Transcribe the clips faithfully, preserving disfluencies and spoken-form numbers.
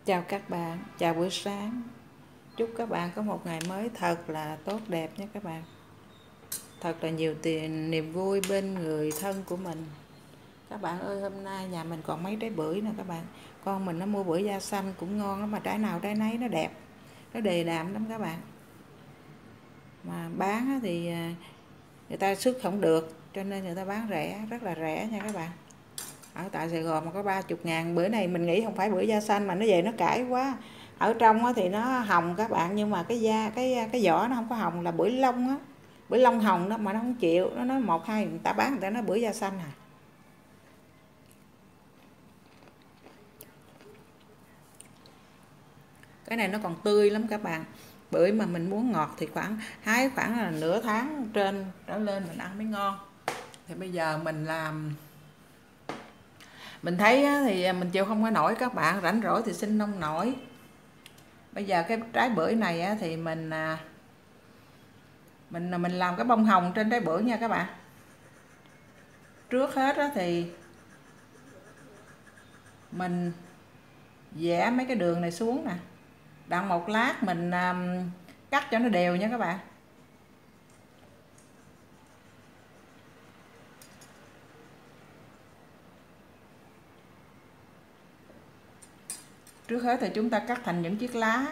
Chào các bạn, chào buổi sáng. Chúc các bạn có một ngày mới thật là tốt đẹp nhé các bạn. Thật là nhiều tiền niềm vui bên người thân của mình. Các bạn ơi, hôm nay nhà mình còn mấy trái bưởi nè các bạn. Con mình nó mua bưởi da xanh cũng ngon lắm, mà trái nào trái nấy nó đẹp, nó đề đạm lắm các bạn. Mà bán thì người ta xuất không được, cho nên người ta bán rẻ, rất là rẻ nha các bạn. Ở tại Sài Gòn mà có ba mươi ngàn. Bữa này mình nghĩ không phải bưởi da xanh mà nó về nó cãi quá. Ở trong thì nó hồng các bạn, nhưng mà cái da cái cái vỏ nó không có hồng, là bưởi lông á, bưởi lông hồng đó mà nó không chịu. Nó nói một hai người ta bán, người ta nói bưởi da xanh à. Cái này nó còn tươi lắm các bạn. Bưởi mà mình muốn ngọt thì khoảng hái khoảng là nửa tháng trên trở lên mình ăn mới ngon. Thì bây giờ mình làm, mình thấy thì mình chịu không có nổi các bạn, rảnh rỗi thì xin nông nổi. Bây giờ cái trái bưởi này thì mình mình mình làm cái bông hồng trên trái bưởi nha các bạn. Trước hết thì mình vẽ mấy cái đường này xuống nè, đặng một lát mình cắt cho nó đều nha các bạn. Trước hết thì chúng ta cắt thành những chiếc lá.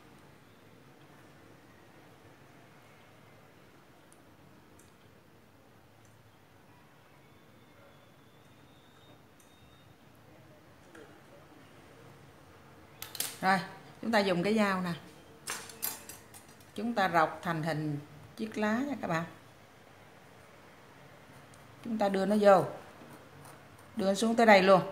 Rồi, chúng ta dùng cái dao nè, chúng ta rọc thành hình chiếc lá nha các bạn. Chúng ta đưa nó vô, đưa xuống tới đây luôn.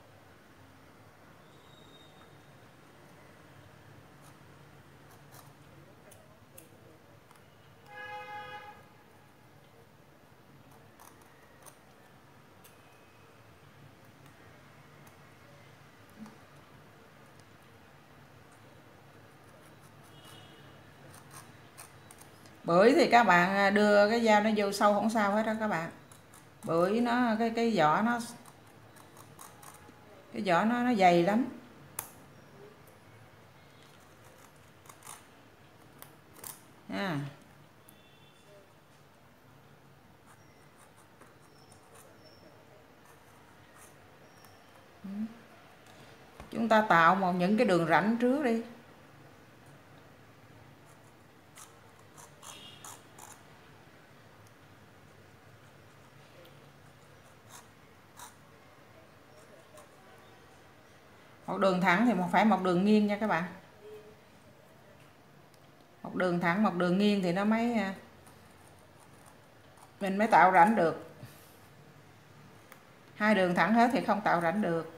Bưởi thì các bạn đưa cái dao nó vô sâu không sao hết đó các bạn. Bưởi nó cái cái vỏ nó cái vỏ nó nó dày lắm. À. Chúng ta tạo một những cái đường rãnh trước đi. Một đường thẳng thì phải một đường nghiêng nha các bạn. Một đường thẳng, một đường nghiêng thì nó mới mình mới tạo rãnh được. Hai đường thẳng hết thì không tạo rãnh được.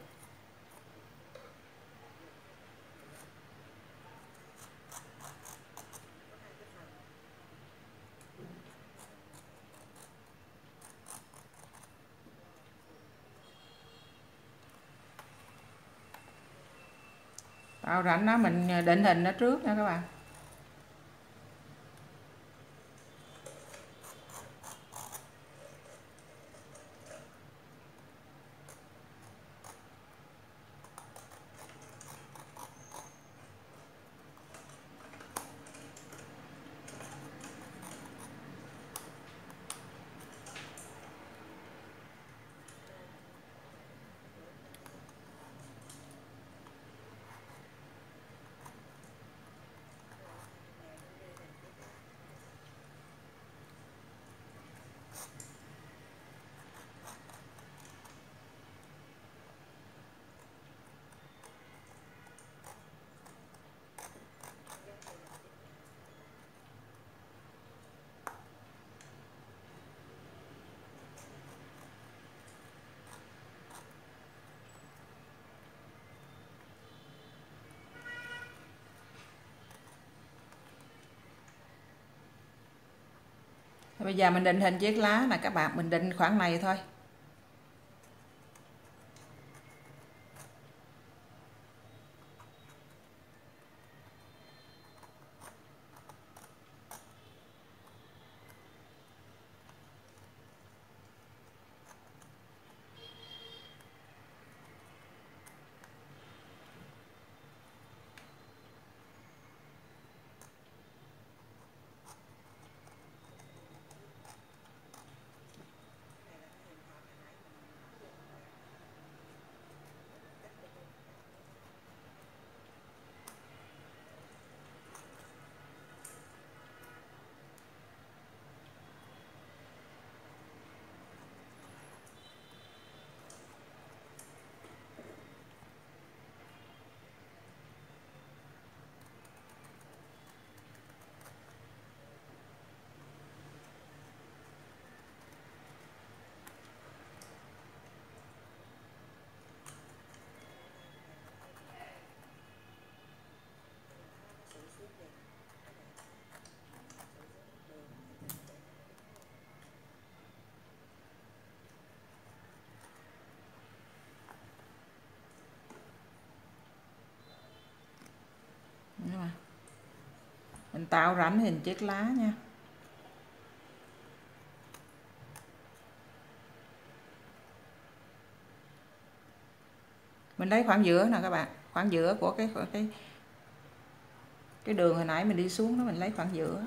Tạo rãnh nó mình định hình nó trước nha các bạn. Bây giờ mình định hình chiếc lá là các bạn, mình định khoảng này thôi. Mình tạo rãnh hình chiếc lá nha. Mình lấy khoảng giữa nè các bạn, khoảng giữa của cái cái cái đường hồi nãy mình đi xuống đó, mình lấy khoảng giữa.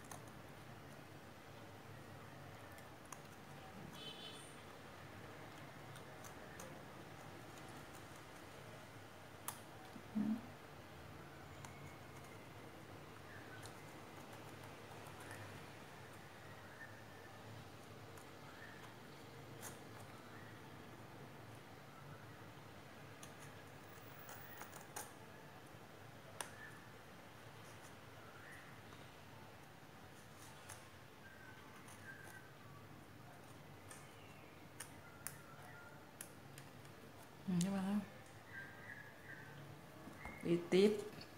Các bạn đi tiếp.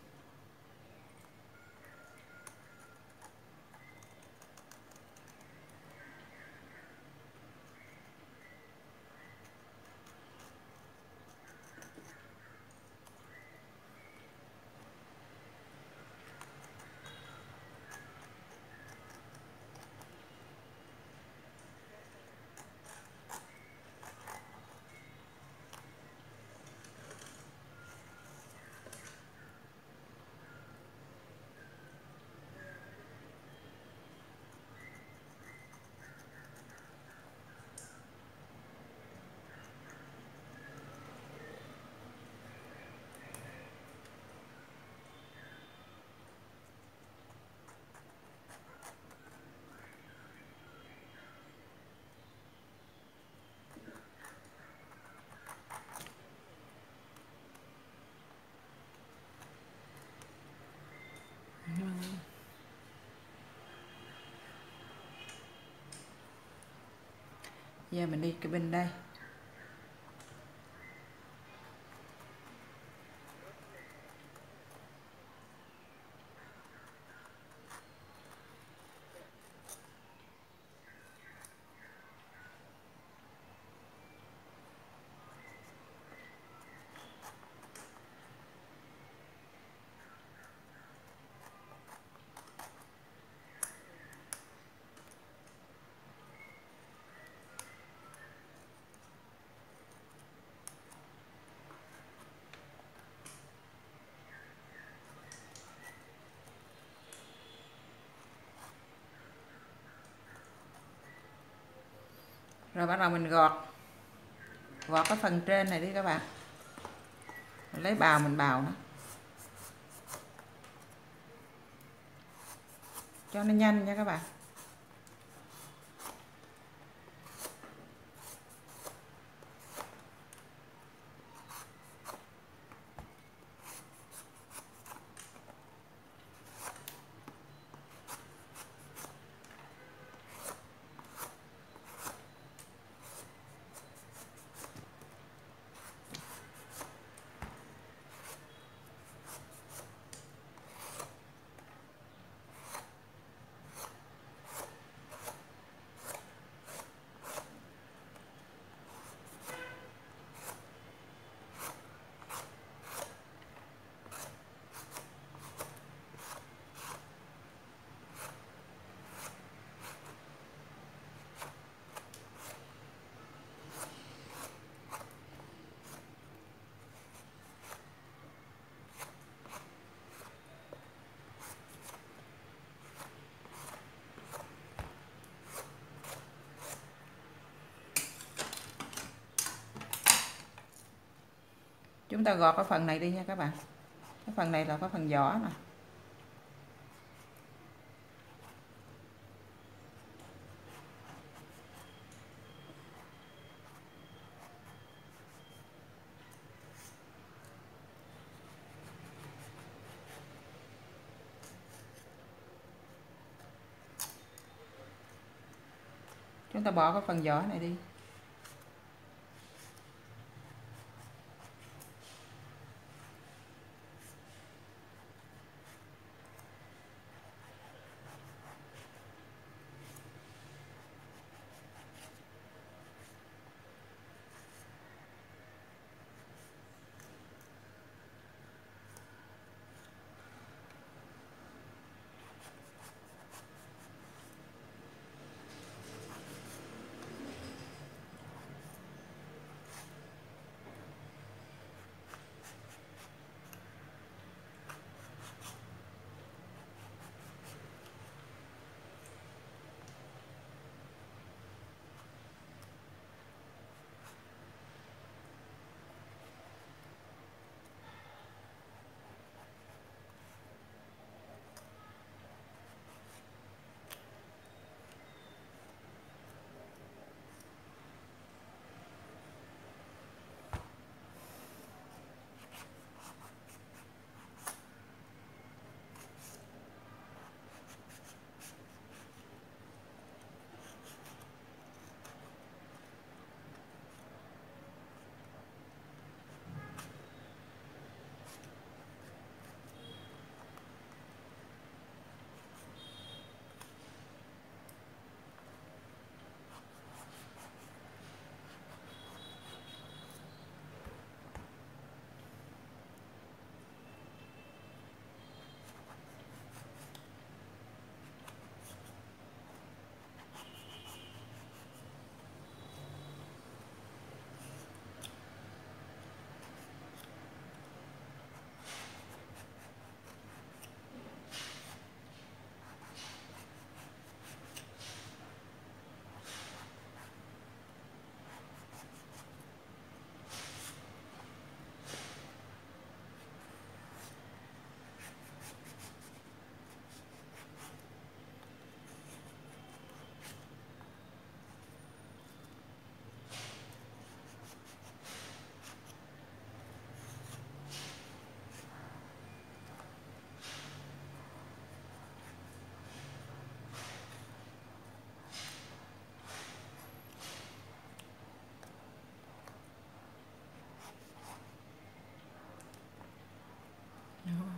Giờ mình đi cái bên đây. Rồi bắt đầu mình gọt gọt cái phần trên này đi các bạn. Mình lấy bào mình bào nó cho nó nhanh nha các bạn. Chúng ta gọt cái phần này đi nha các bạn. Cái phần này là cái phần vỏ nè. Chúng ta bỏ cái phần vỏ này đi. Đó.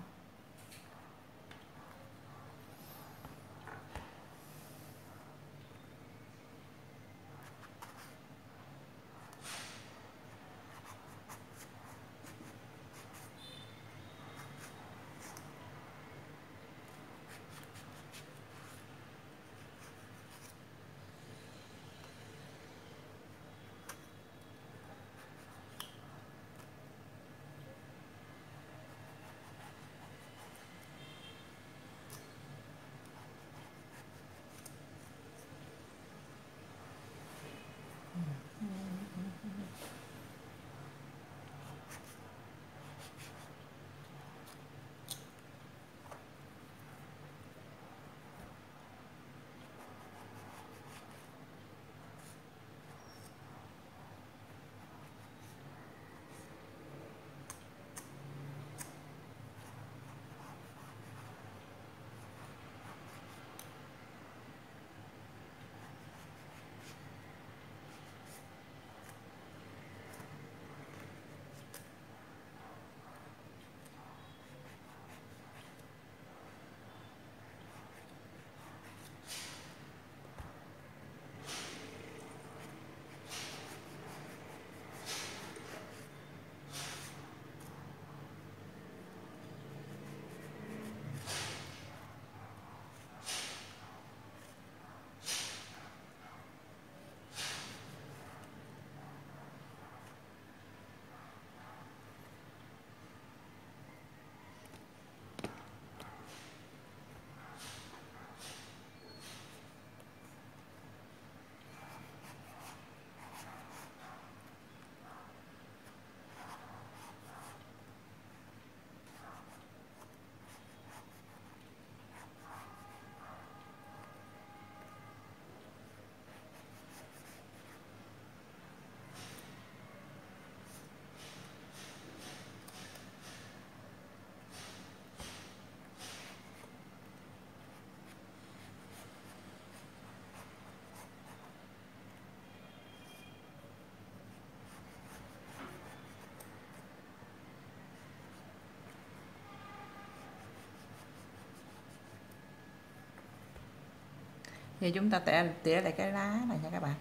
Giờ chúng ta tỉa, tỉa lại cái lá này nha các bạn.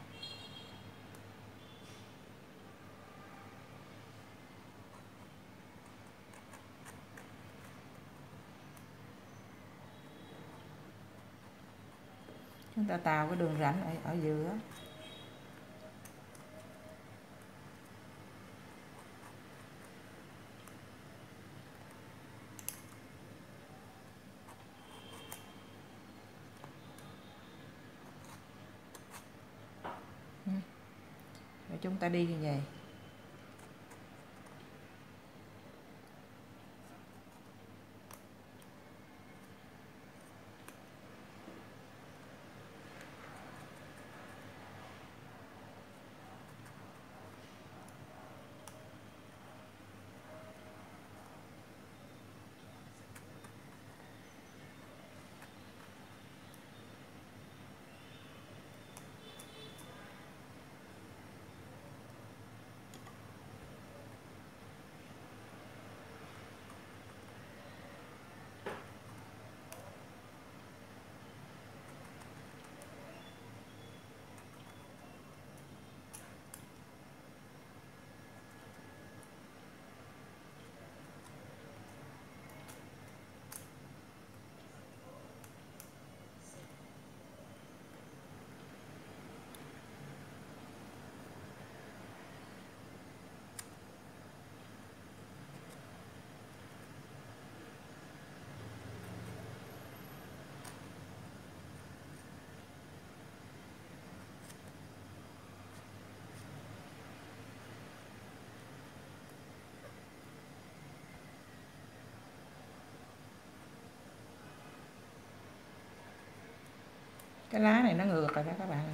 Chúng ta tạo cái đường rãnh ở, ở giữa. Rồi chúng ta đi như vậy. Cái lá này nó ngược rồi đó các bạn ơi.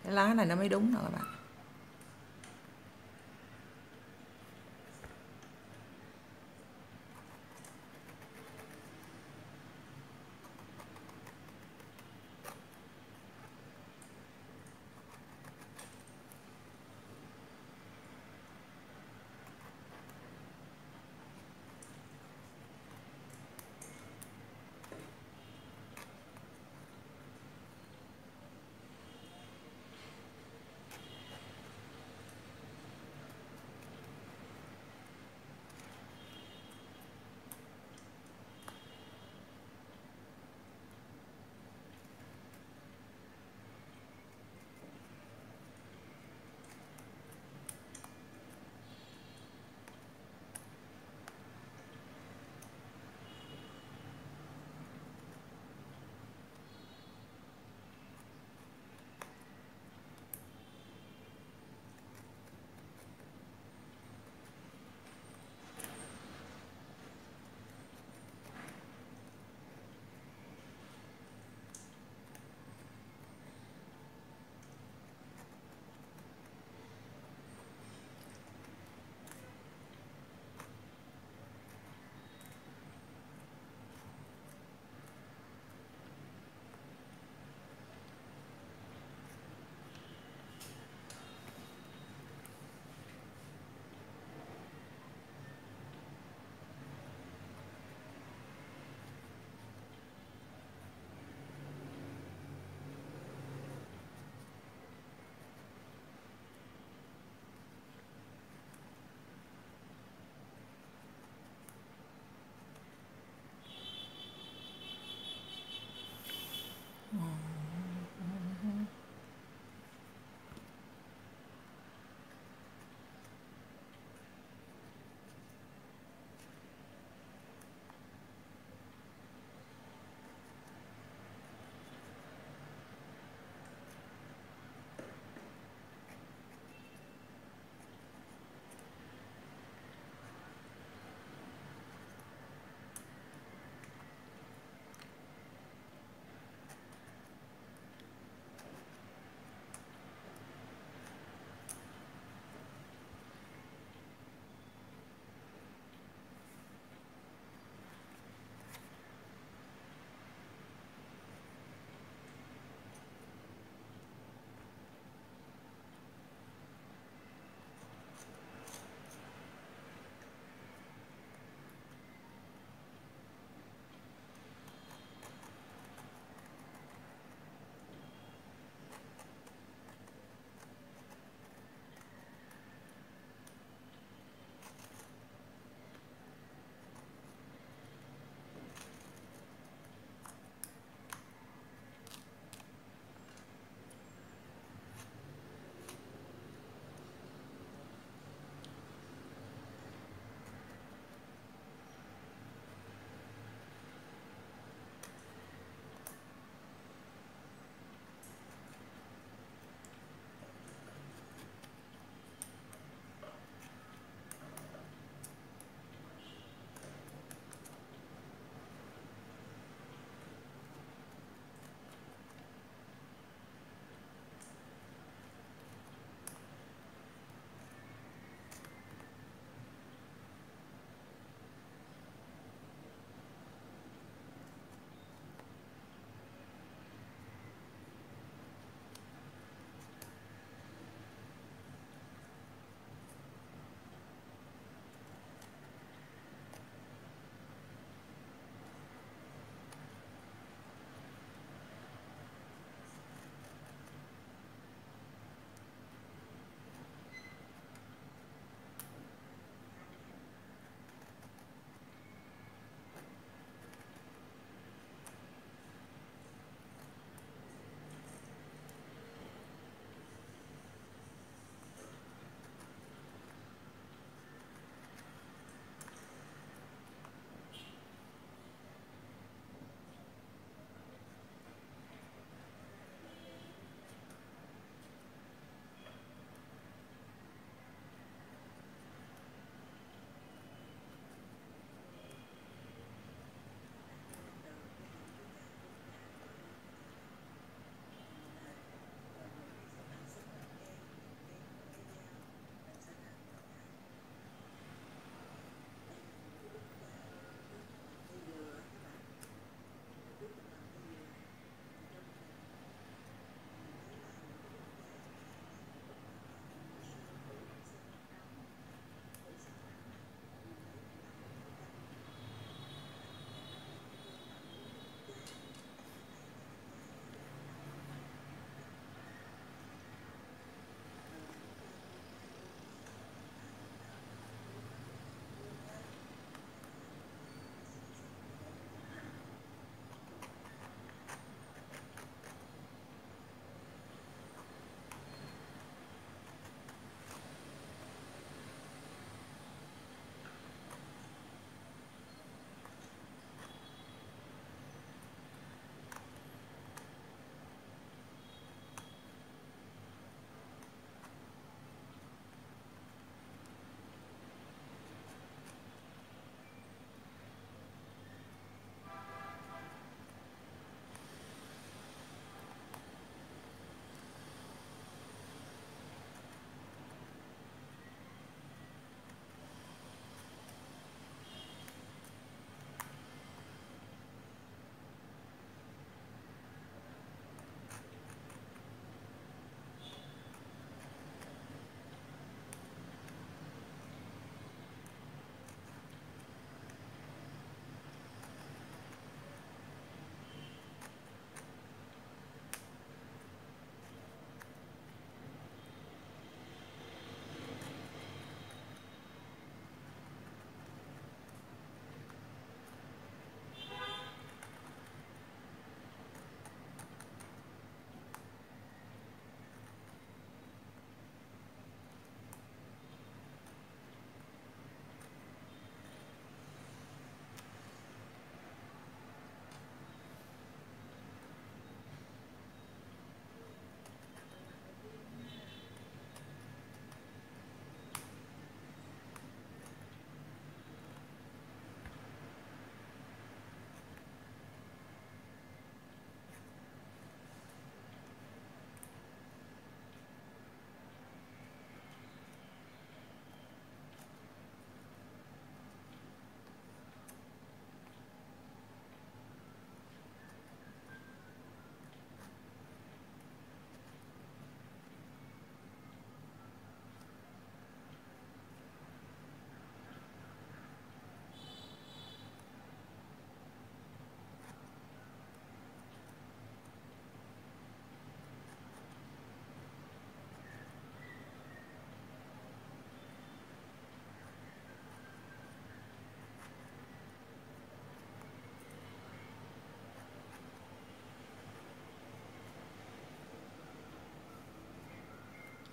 Cái lá này nó mới đúng rồi các bạn.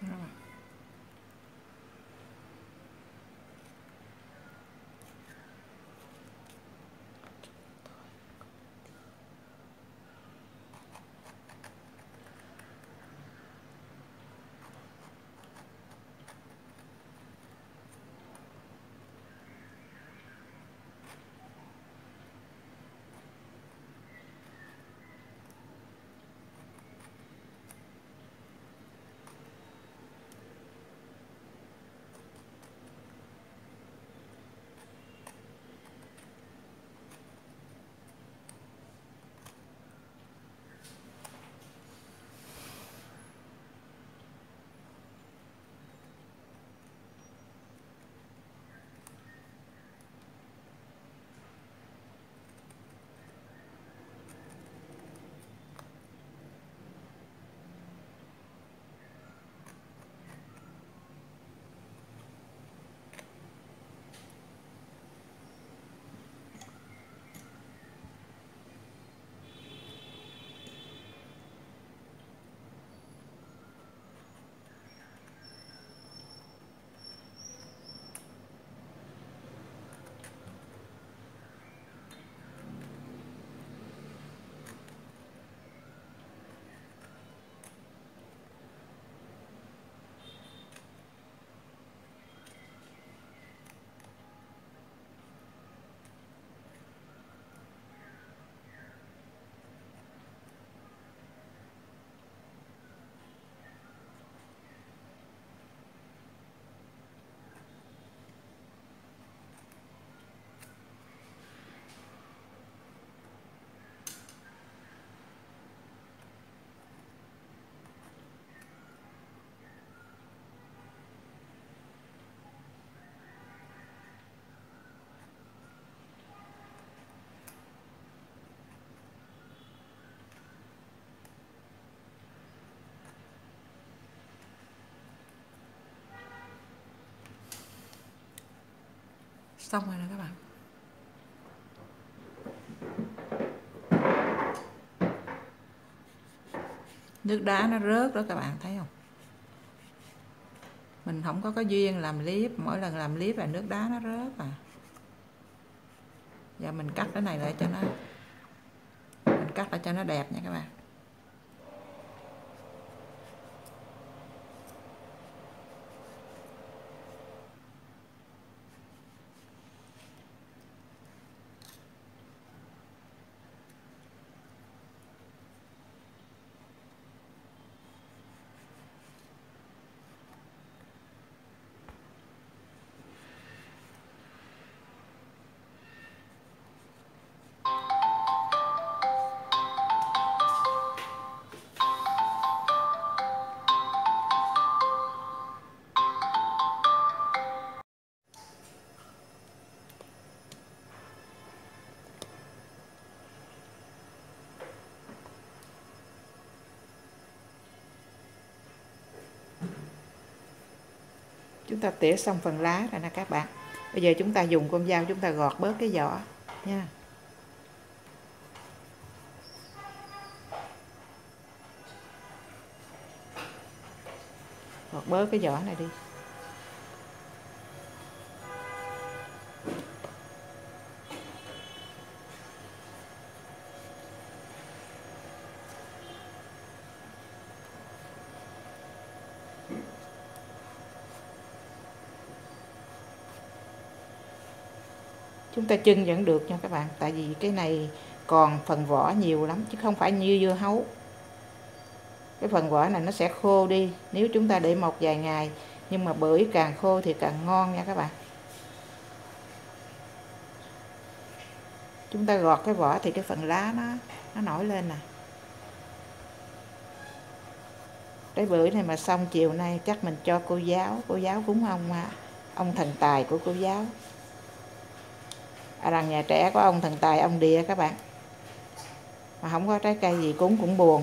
Xong rồi nè các bạn. Nước đá nó rớt đó các bạn thấy không? Mình không có có duyên làm clip, mỗi lần làm clip là nước đá nó rớt à. Giờ mình cắt cái này lại cho nó mình cắt lại cho nó đẹp nha các bạn. Chúng ta tỉa xong phần lá rồi nè các bạn. Bây giờ chúng ta dùng con dao chúng ta gọt bớt cái vỏ nha. Gọt bớt cái vỏ này đi. Chúng ta chưng vẫn được nha các bạn, tại vì cái này còn phần vỏ nhiều lắm chứ không phải như dưa hấu. Cái phần vỏ này nó sẽ khô đi nếu chúng ta để một vài ngày, nhưng mà bưởi càng khô thì càng ngon nha các bạn. Chúng ta gọt cái vỏ thì cái phần lá nó nó nổi lên nè. Trái bưởi này mà xong chiều nay chắc mình cho cô giáo, cô giáo cúng ông ông thần tài của cô giáo. À, rằng nhà trẻ có ông thần tài, ông Địa các bạn. Mà không có trái cây gì cúng cũng buồn.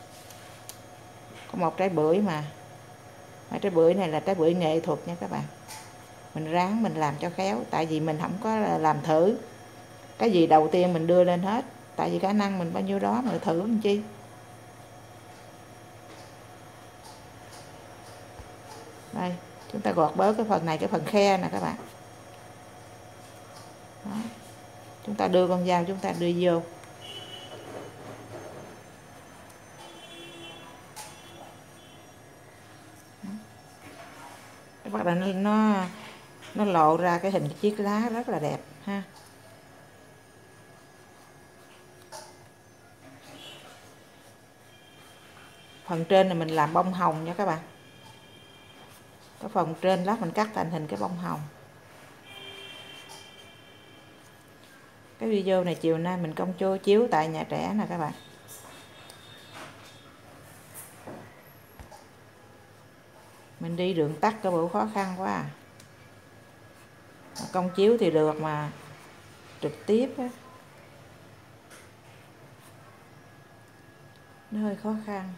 Có một trái bưởi mà. Mà trái bưởi này là trái bưởi nghệ thuật nha các bạn. Mình ráng mình làm cho khéo, tại vì mình không có làm thử. Cái gì đầu tiên mình đưa lên hết, tại vì khả năng mình bao nhiêu đó mà thử làm chi. Đây, chúng ta gọt bớt cái phần này, cái phần khe nè các bạn. Đó. Chúng ta đưa con dao, chúng ta đưa vô. Các bạn, nó nó lộ ra cái hình chiếc lá rất là đẹp ha. Phần trên này mình làm bông hồng nha các bạn. Cái phần trên lát mình cắt thành hình cái bông hồng. Cái video này chiều nay mình công chô chiếu tại nhà trẻ nè các bạn. Mình đi đường tắt cái bộ khó khăn quá à. Công chiếu thì được mà trực tiếp á, nó hơi khó khăn.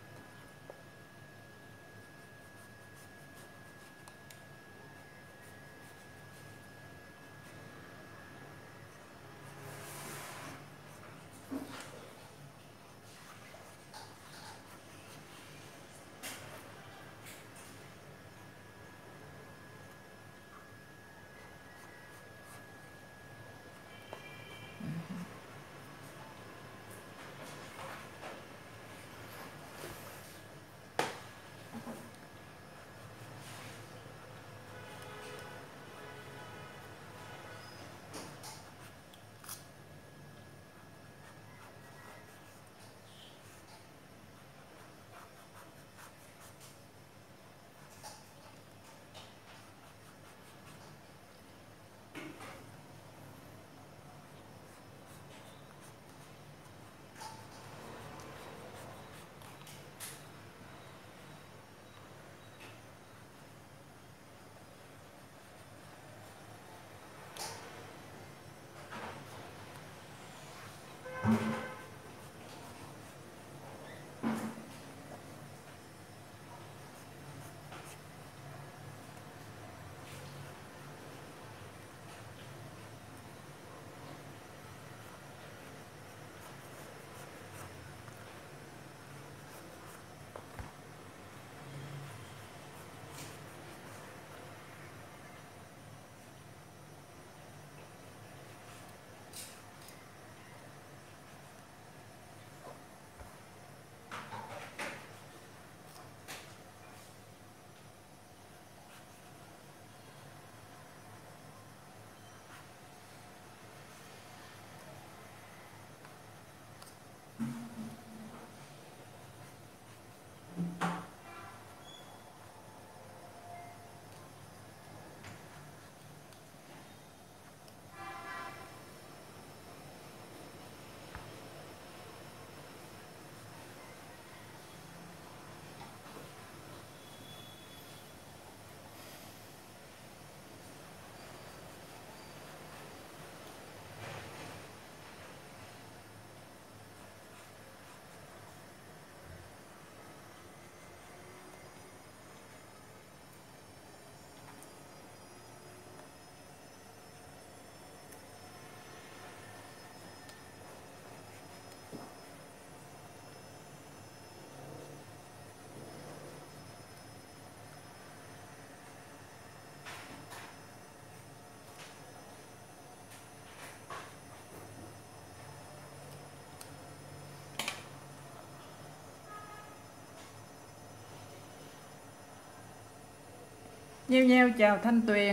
Nheo nheo chào Thanh Tuyền.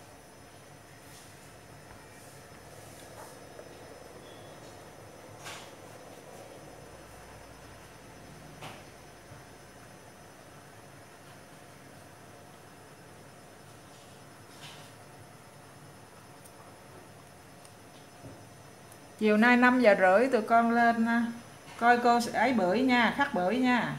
Chiều nay năm giờ rưỡi tụi con lên coi cô ấy bưởi nha, khắc bưởi nha.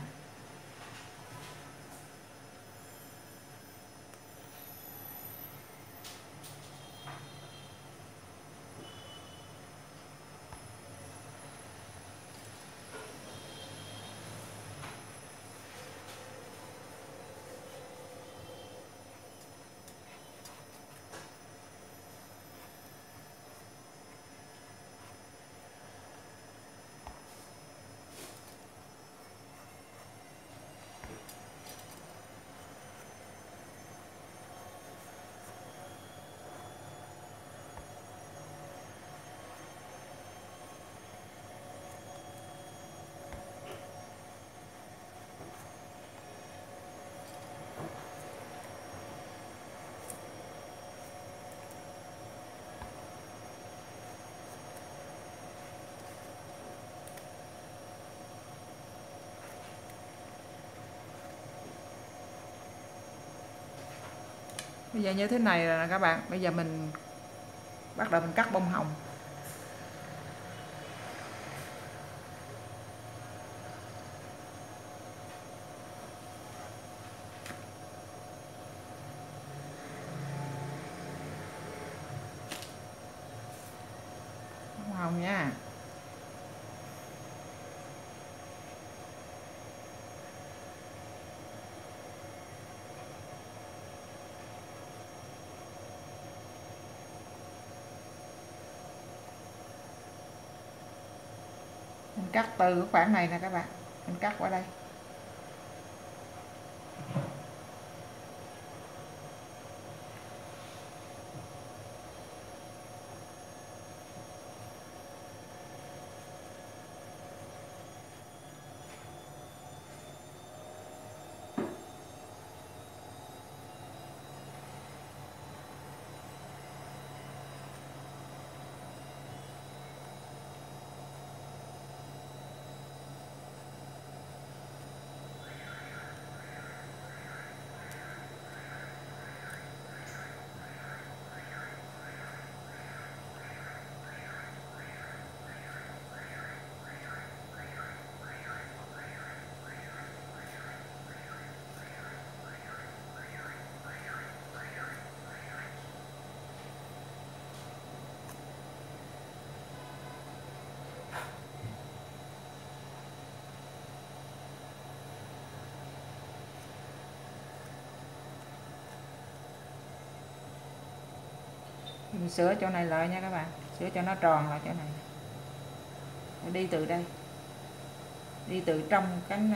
Bây giờ như thế này là các bạn, bây giờ mình bắt đầu mình cắt bông hồng. Bông hồng nha. Mình cắt từ cái khoảng này nè các bạn, mình cắt qua đây. Mình sửa chỗ này lại nha các bạn, sửa cho nó tròn lại chỗ này. Đi từ đây, đi từ trong cánh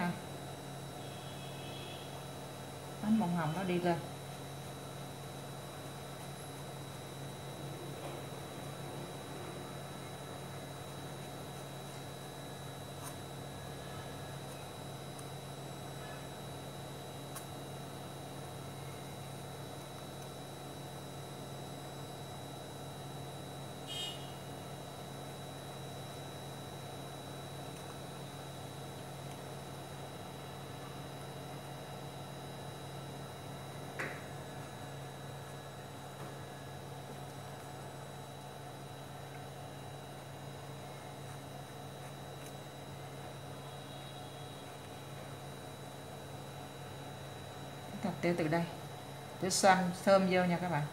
cánh bông hồng nó đi lên. Thật tiêu từ đây để xoăn thơm vô nha các bạn.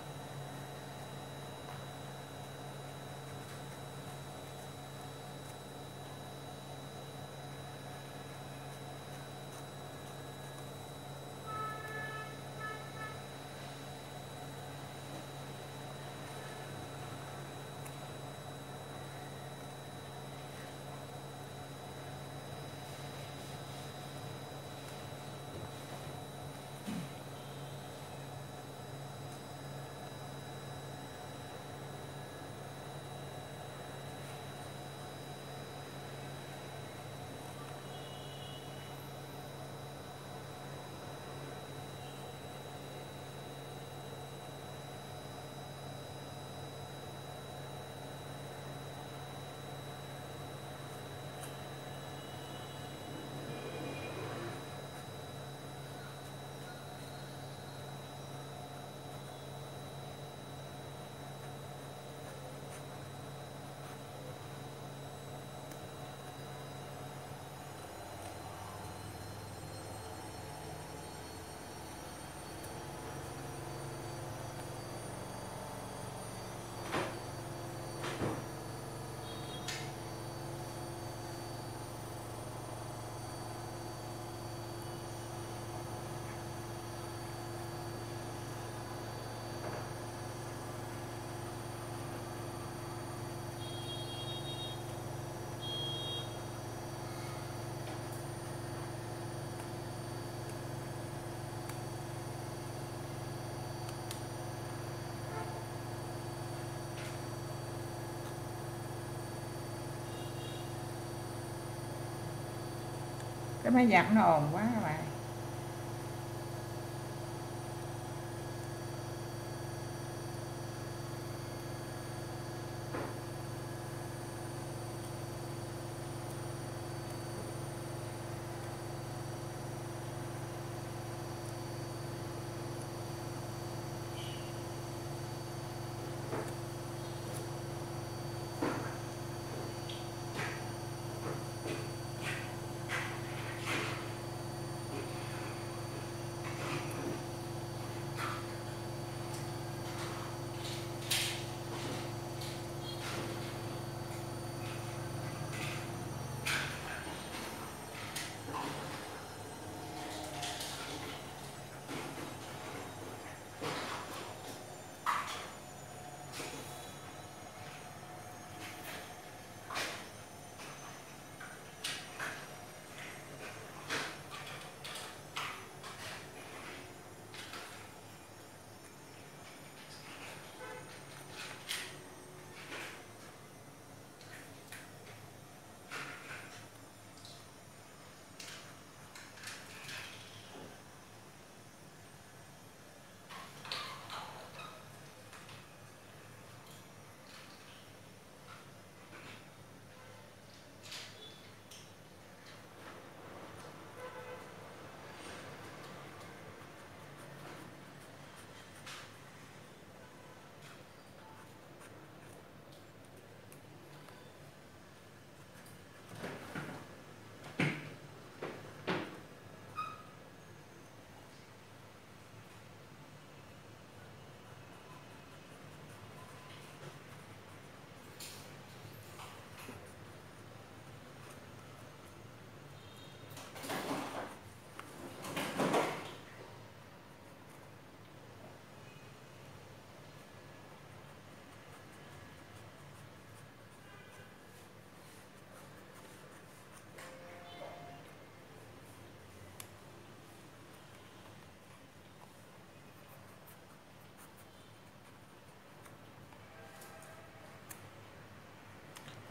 Cái máy giặt nó ồn quá các bạn.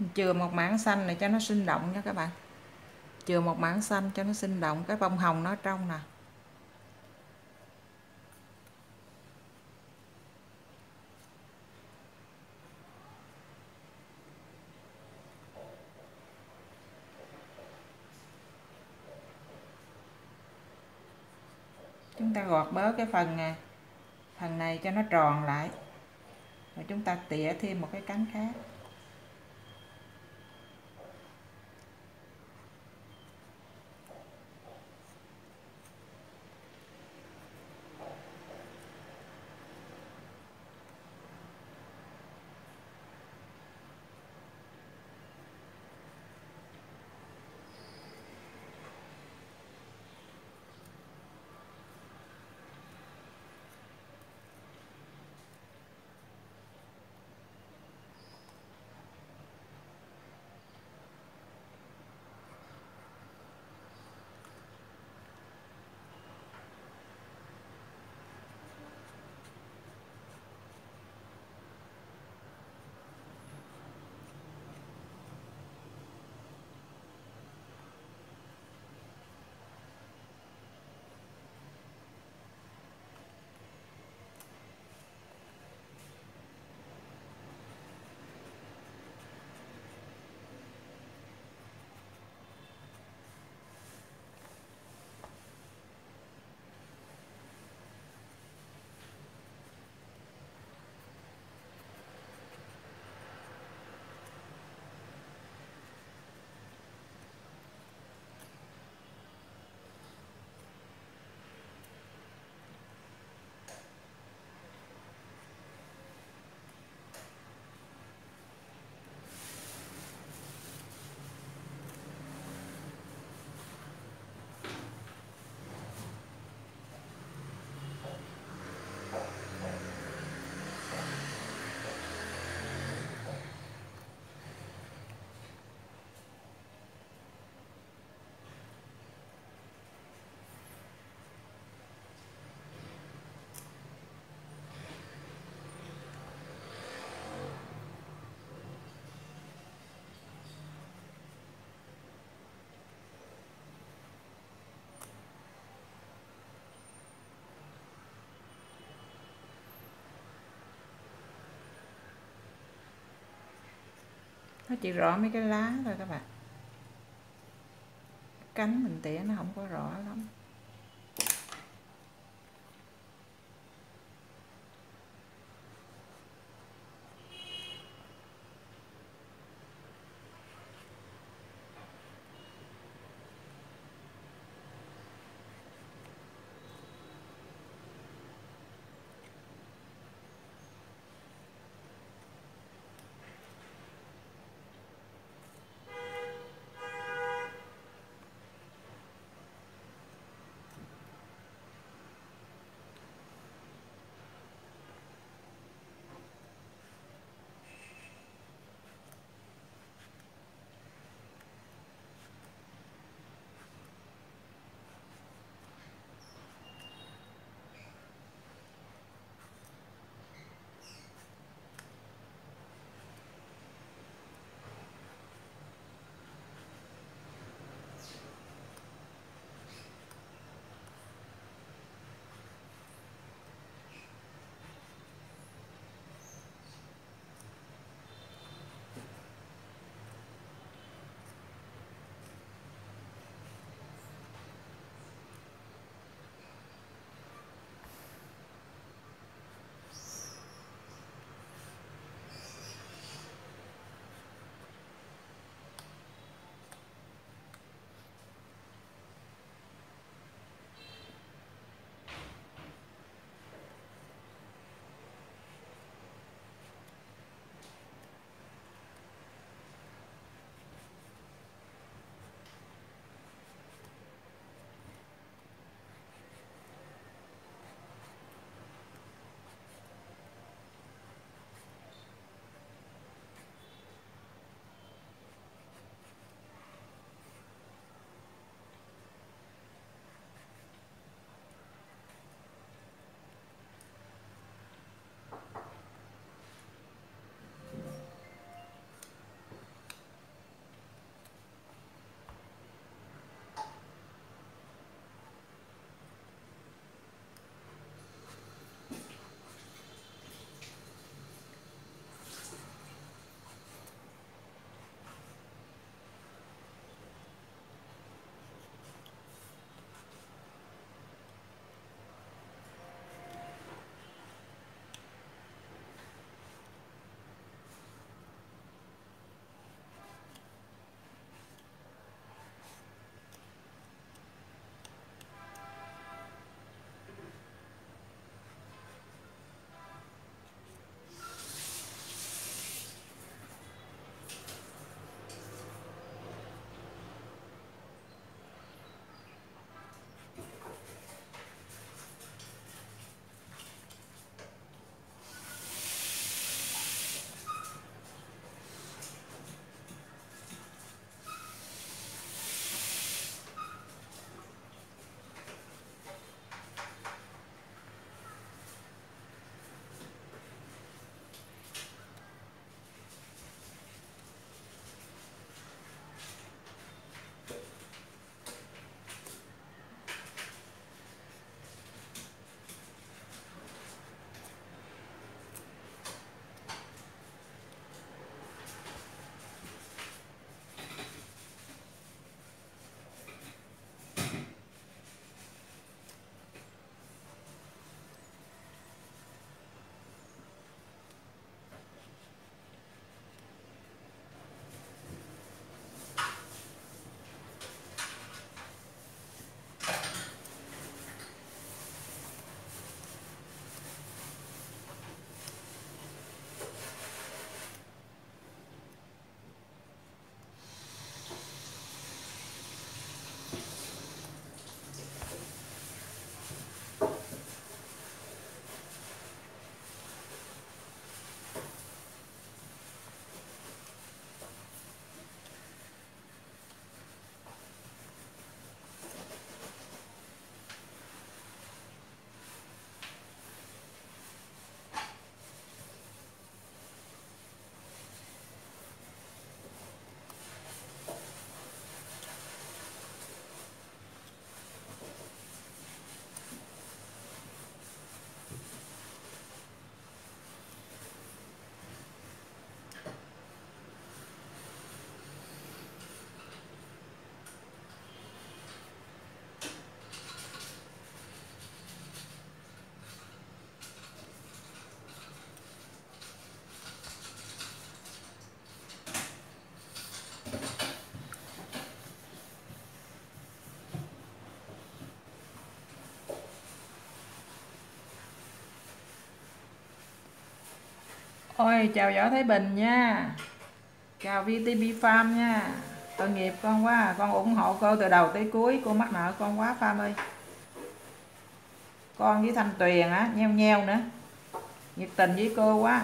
chừa một mảng xanh này cho nó sinh động nha các bạn, chừa một mảng xanh cho nó sinh động, cái bông hồng nó ở trong nè. Chúng ta gọt bớt cái phần này, phần này cho nó tròn lại, rồi chúng ta tỉa thêm một cái cánh khác. Nó chỉ rõ mấy cái lá thôi các bạn, cánh mình tỉa nó không có rõ lắm. Ôi chào Võ Thái Bình nha, chào vê tê bê Farm nha. Tội nghiệp con quá, con ủng hộ cô từ đầu tới cuối, cô mắc nợ con quá Farm ơi. Con với Thanh Tuyền á, nheo nheo nữa, nhiệt tình với cô quá.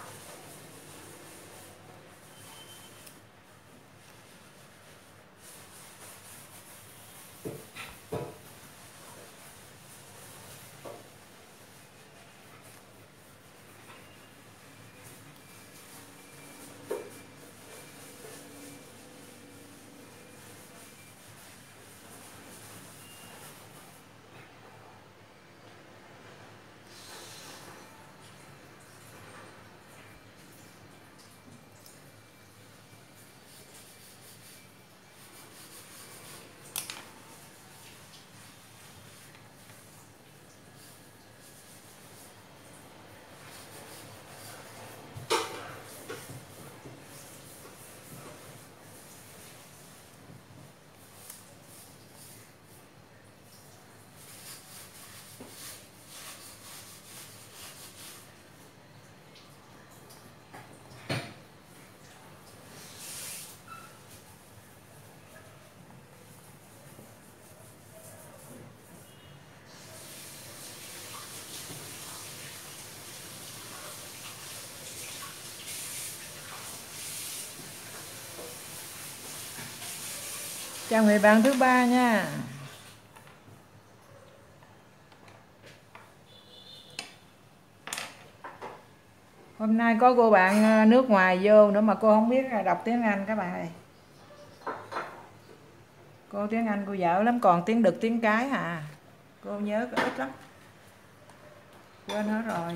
Chào người bạn thứ ba nha. Hôm nay có cô bạn nước ngoài vô nữa mà cô không biết đọc tiếng Anh các bạn ơi. Cô tiếng Anh cô dở lắm, còn tiếng đực tiếng cái à. Cô nhớ có ít lắm, quên hết rồi.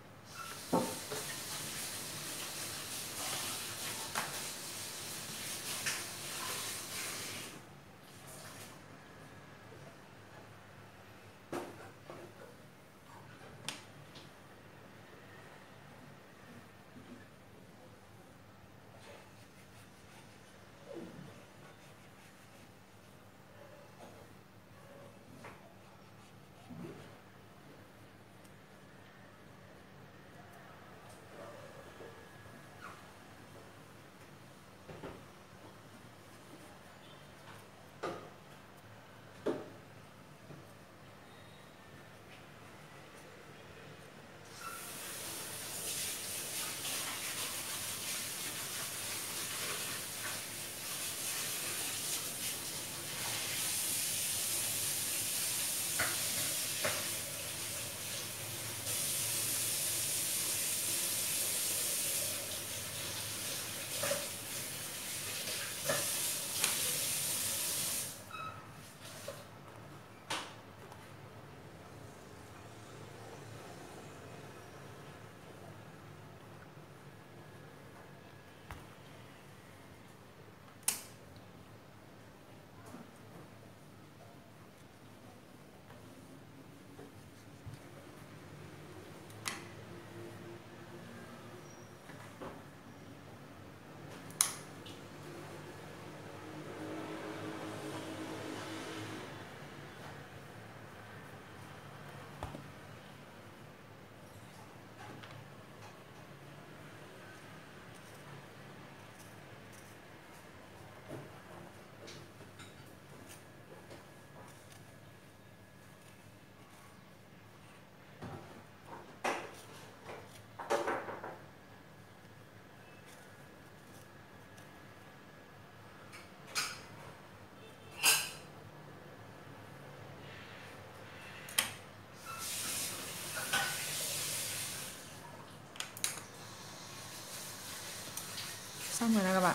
Xong rồi nè các bạn.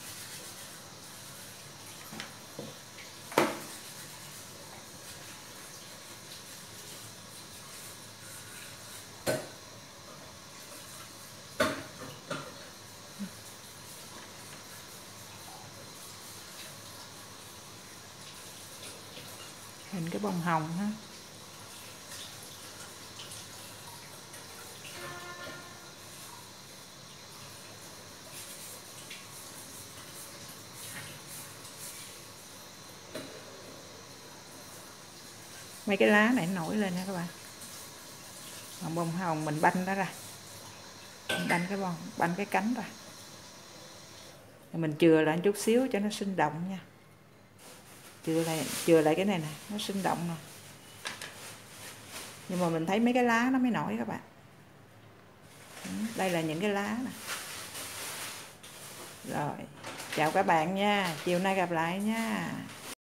Hình cái bông hồng ha. Mấy cái lá này nổi lên nha các bạn. Còn bông hồng mình banh đó ra. banh cái bông, banh cái cánh rồi. Mình chừa lại chút xíu cho nó sinh động nha. Chừa lại, chừa lại cái này nè, nó sinh động nè. Nhưng mà mình thấy mấy cái lá nó mới nổi các bạn. Đây là những cái lá nè. Rồi, chào các bạn nha, chiều nay gặp lại nha.